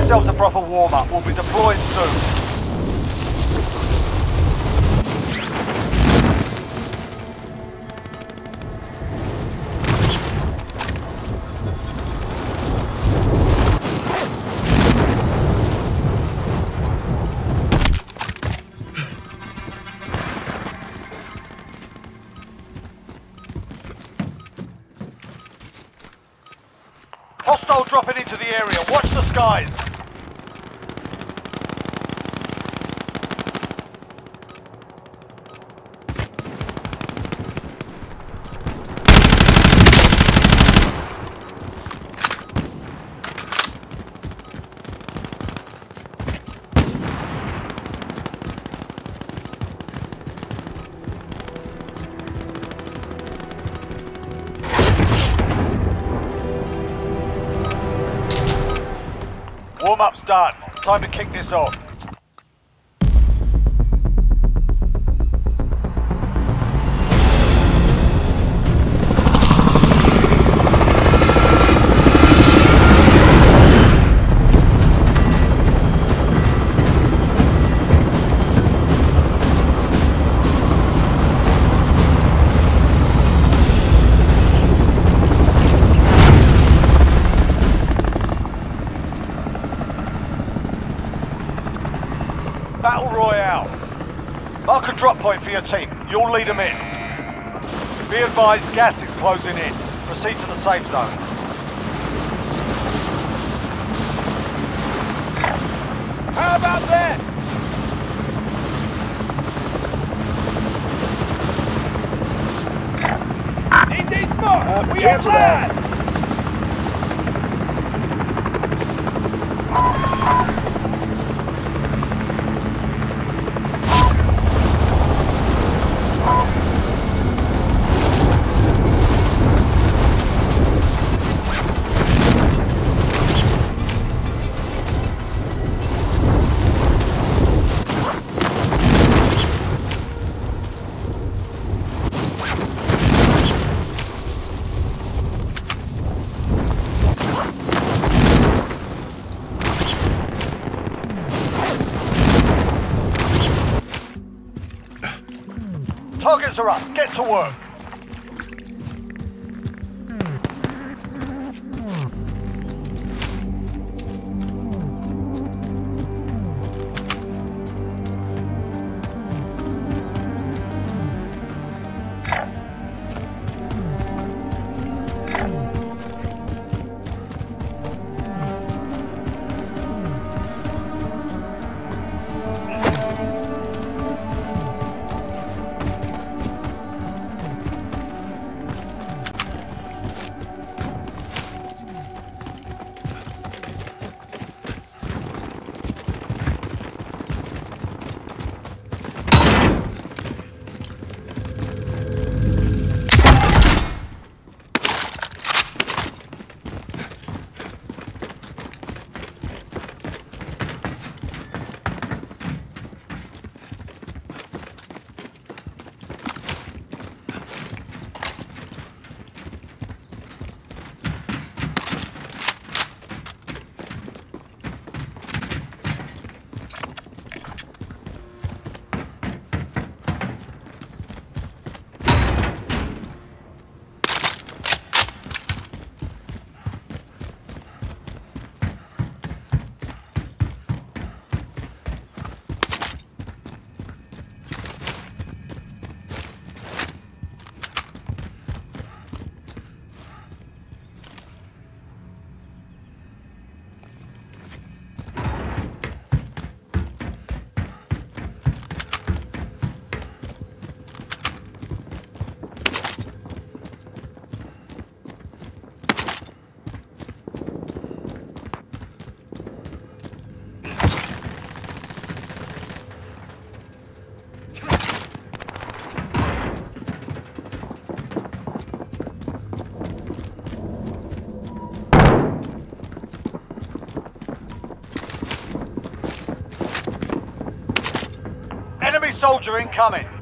yourselves a proper warm-up. We'll be deploying soon. Hostile dropping into the area. Watch the skies. Warm-up's done. Time to kick this off. Battle Royale. Mark a drop point for your team. You'll lead them in. Be advised, gas is closing in. Proceed to the safe zone. How about that? Easy spot! We are bad! Targets are up. Get to work. Soldier incoming.